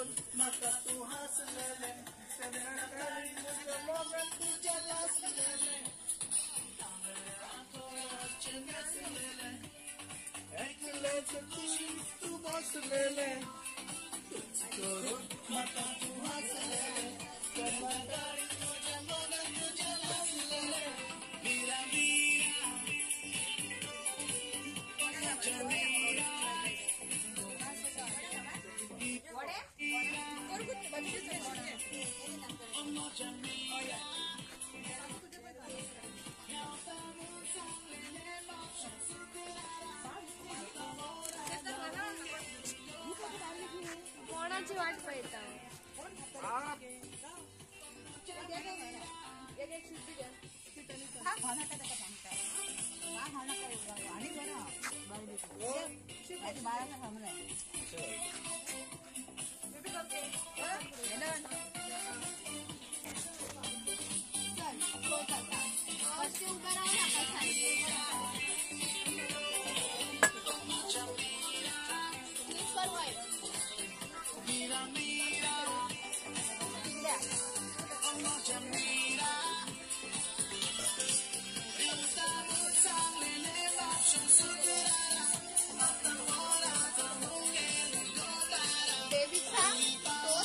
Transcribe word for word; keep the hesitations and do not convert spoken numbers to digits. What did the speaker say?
maka tu has lele, tenera kali mujhe momen tu jalas lele, चंगस ले ले, एक ले तू तू बस ले ले, करो मता तू हंस ले ले, कमदारी तुझे मन तुझे लास ले ले, मीरा मीरा, जमीरा, वड़े और कुछ बच्चे से अम्मा जमीरा कोणाची वाट पाहता बेबी था तो